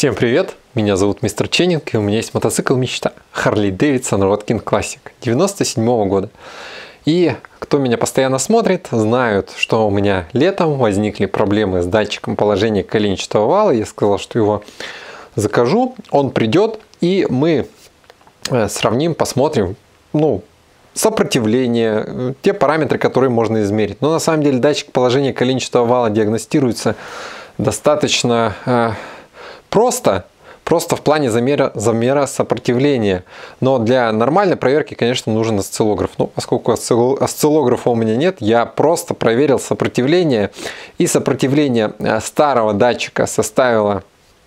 Всем привет! Меня зовут Мистер Ченнинг, и у меня есть мотоцикл мечта Harley Davidson Road King Classic 97 года. И кто меня постоянно смотрит, знают, что у меня летом возникли проблемы с датчиком положения коленчатого вала. Я сказал, что его закажу, он придет, и мы сравним, посмотрим, сопротивление, те параметры, которые можно измерить. Но на самом деле датчик положения коленчатого вала диагностируется достаточно просто в плане замера сопротивления. Но для нормальной проверки, конечно, нужен осциллограф. Но поскольку осциллографа у меня нет, я просто проверил сопротивление. И сопротивление старого датчика составило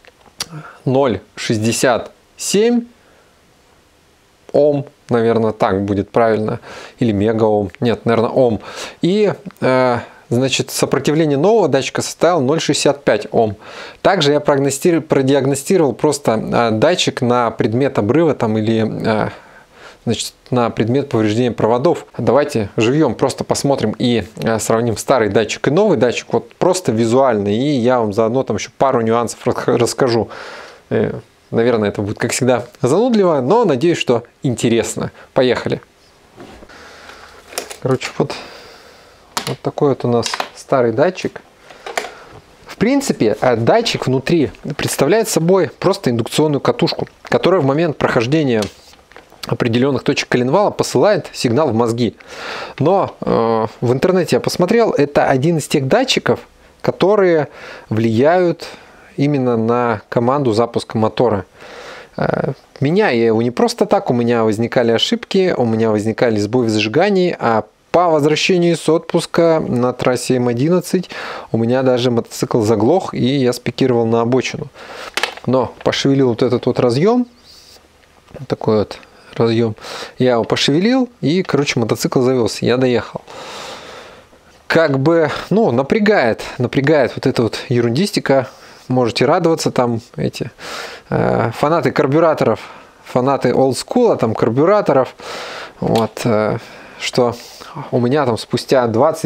0,67 Ом. Наверное, так будет правильно. Или мегаом. Нет, наверное, Ом. И значит, сопротивление нового датчика составило 0,65 Ом. Также я продиагностировал просто датчик на предмет обрыва или значит, на предмет повреждения проводов. Давайте живьем просто посмотрим и сравним старый датчик и новый датчик. Вот просто визуально. И я вам заодно там еще пару нюансов расскажу. Наверное, это будет, как всегда, занудливо, но надеюсь, что интересно. Поехали. Короче, вот такой вот у нас старый датчик. В принципе, датчик внутри представляет собой просто индукционную катушку, которая в момент прохождения определенных точек коленвала посылает сигнал в мозги. Но в интернете я посмотрел, это один из тех датчиков, которые влияют именно на команду запуска мотора. Меняя его не просто так, у меня возникали ошибки, у меня возникали сбои в зажигании, а по возвращении с отпуска на трассе М11 у меня даже мотоцикл заглох, и я спикировал на обочину. Но пошевелил вот этот вот разъем, такой вот разъем, я его пошевелил, и, короче, мотоцикл завелся, я доехал. Как бы, напрягает вот эта вот ерундистика. Можете радоваться, там эти фанаты карбюраторов, фанаты олдскула, там карбюраторов, вот, что у меня там спустя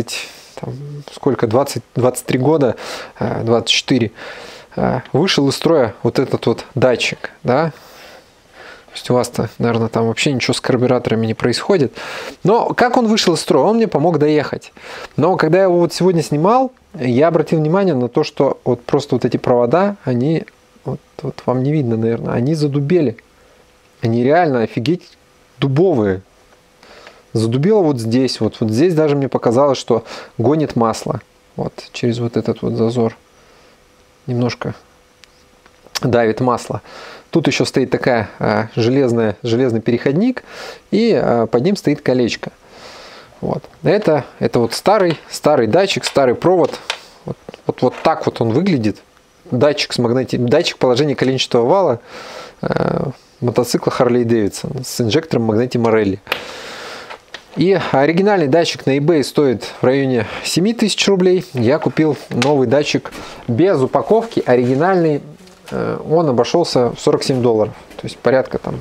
23 года, 24, вышел из строя вот этот вот датчик, да. То есть у вас-то, наверное, там вообще ничего с карбюраторами не происходит. Но как он вышел из строя? Он мне помог доехать. Но когда я его вот сегодня снимал, я обратил внимание на то, что вот просто вот эти провода, они, вот вам не видно, наверное, они задубели. Они реально офигеть дубовые. Задубело вот здесь. Вот здесь даже мне показалось, что гонит масло. Вот через вот этот вот зазор. Немножко давит масло. Тут еще стоит такая железный переходник, и под ним стоит колечко. Вот. Это вот старый датчик, старый провод. Вот так вот он выглядит. Датчик положения коленчатого вала мотоцикла Harley Davidson с инжектором Magneti Marelli. И оригинальный датчик на eBay стоит в районе 7000 рублей. Я купил новый датчик без упаковки, оригинальный. Он обошелся в $47. То есть порядка там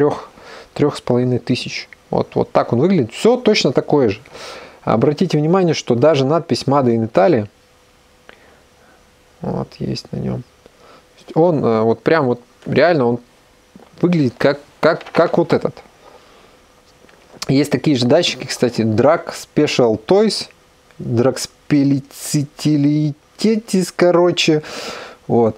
3500. Вот так он выглядит. Все точно такое же. Обратите внимание, что даже надпись Made in Italy вот есть на нем. Он вот прям вот реально он выглядит как вот этот. Есть такие же датчики, кстати, Drag Special Toys, Drag Specialitetis, короче, вот.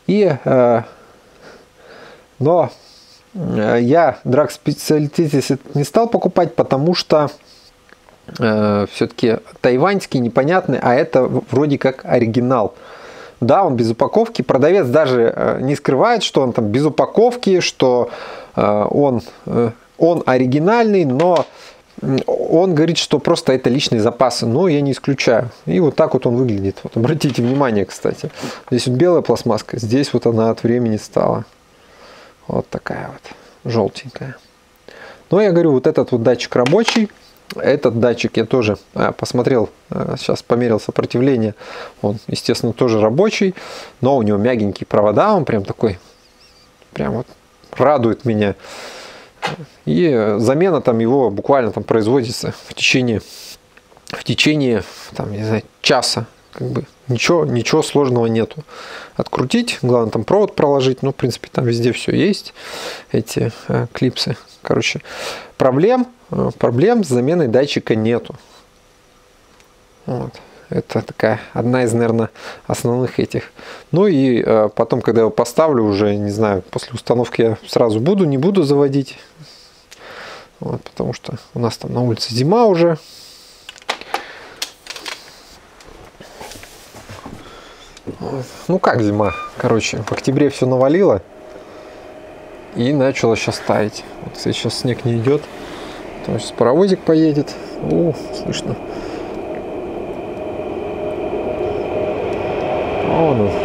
Но я Drag Specialitetis не стал покупать, потому что все-таки тайваньский непонятный, а это вроде как оригинал. Да, он без упаковки. Продавец даже не скрывает, что он там без упаковки, что он оригинальный, но он говорит, что просто это личные запасы. Но я не исключаю. И вот так вот он выглядит. Вот обратите внимание, кстати. Здесь вот белая пластмасска, здесь вот она от времени стала. Вот такая вот желтенькая. Но я говорю, вот этот вот датчик рабочий. Этот датчик я тоже посмотрел, сейчас померил сопротивление. Он, естественно, тоже рабочий, но у него мягенькие провода, он прям такой, прям вот радует меня. И замена там его буквально там производится в течение там, не знаю, часа. как бы ничего сложного нету. Открутить, главное там провод проложить, ну, в принципе, там везде все есть, эти клипсы. Короче, проблем с заменой датчика нету. Вот. Это такая одна из, наверное, основных этих. Ну и потом, когда я его поставлю, уже, не знаю, после установки я сразу не буду заводить. Вот, потому что у нас там на улице зима уже. Вот. Ну как зима? Короче, в октябре все навалило. И начало сейчас таять. Вот, кстати, сейчас снег не идет. То есть паровозик поедет. О, слышно. Вон он.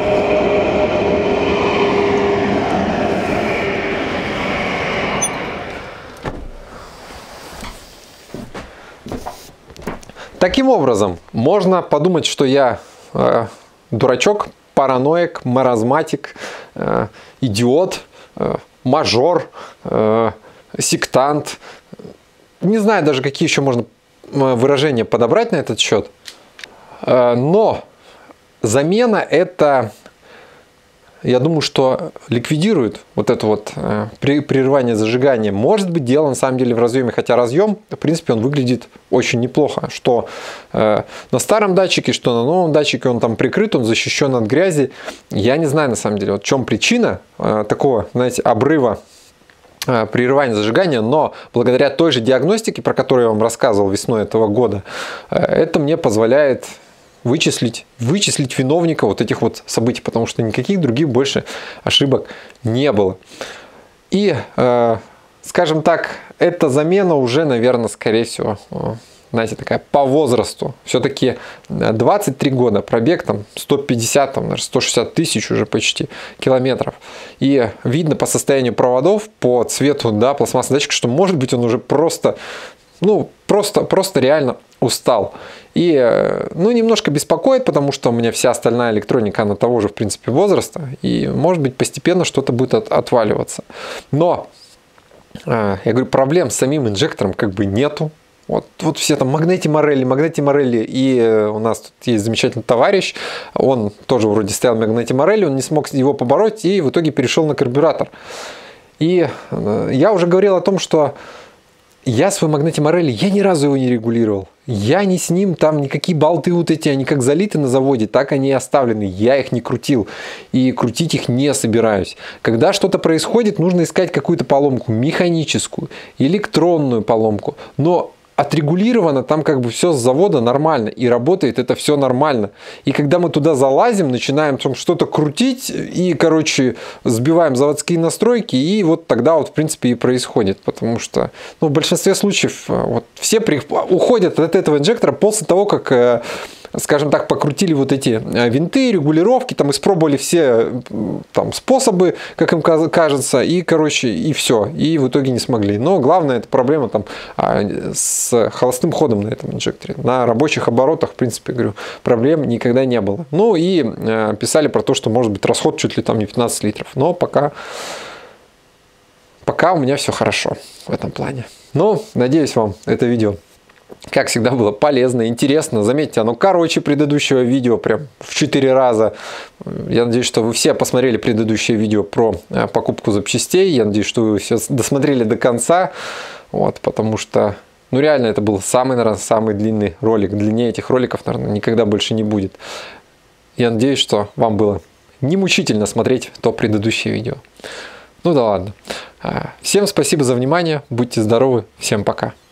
Таким образом, можно подумать, что я дурачок, параноик, маразматик, идиот, мажор, сектант. Не знаю даже, какие еще можно выражения подобрать на этот счет. Но замена это, я думаю, что ликвидирует вот это вот прерывание зажигания. Может быть, дело на самом деле в разъеме, хотя разъем, в принципе, он выглядит очень неплохо. Что на старом датчике, что на новом датчике он там прикрыт, он защищен от грязи. Я не знаю на самом деле, вот в чем причина такого, знаете, обрыва прерывания зажигания, но благодаря той же диагностике, про которую я вам рассказывал весной этого года, это мне позволяет вычислить виновника вот этих вот событий, потому что никаких других больше ошибок не было. И, скажем так, эта замена уже, наверное, скорее всего, знаете, такая по возрасту. Все-таки 23 года, пробег там 150, там, наверное, 160 тысяч уже почти километров. И видно по состоянию проводов, по цвету, да, пластмассового датчика, что, может быть, он уже просто реально устал. И, ну, немножко беспокоит, потому что у меня вся остальная электроника, она того же, в принципе, возраста. И, может быть, постепенно что-то будет отваливаться. Но, я говорю, проблем с самим инжектором как бы нету. Вот все там Магнети Морелли. И у нас тут есть замечательный товарищ. Он тоже вроде стоял Магнети Морелли, он не смог его побороть и в итоге перешел на карбюратор. И я уже говорил о том, что я свой Магнети Морелли, я ни разу его не регулировал. Я не с ним, там никакие болты вот эти, они как залиты на заводе, так они и оставлены. Я их не крутил. И крутить их не собираюсь. Когда что-то происходит, нужно искать какую-то поломку. Механическую, электронную поломку. Но отрегулировано там как бы все с завода нормально. И работает это все нормально. И когда мы туда залазим, начинаем там что-то крутить. И, короче, сбиваем заводские настройки. И вот тогда вот в принципе и происходит. Потому что, ну, в большинстве случаев вот все уходят от этого инжектора после того, как, скажем так, покрутили вот эти винты, регулировки, там испробовали все там способы, как им кажется, и, короче, и все. И в итоге не смогли. Но главное, это проблема там с холостым ходом на этом инжекторе. На рабочих оборотах, в принципе, говорю, проблем никогда не было. Ну и писали про то, что может быть расход чуть ли там не 15 литров. Но пока у меня все хорошо в этом плане. Ну, надеюсь, вам это видео, как всегда, было полезно, интересно. Заметьте, оно короче предыдущего видео прям в 4 раза. Я надеюсь, что вы все посмотрели предыдущее видео про покупку запчастей. Я надеюсь, что вы все досмотрели до конца. Вот, потому что, ну, реально, это был наверное, самый длинный ролик. Длиннее этих роликов, наверное, никогда больше не будет. Я надеюсь, что вам было не мучительно смотреть то предыдущее видео. Ну да ладно. Всем спасибо за внимание. Будьте здоровы. Всем пока.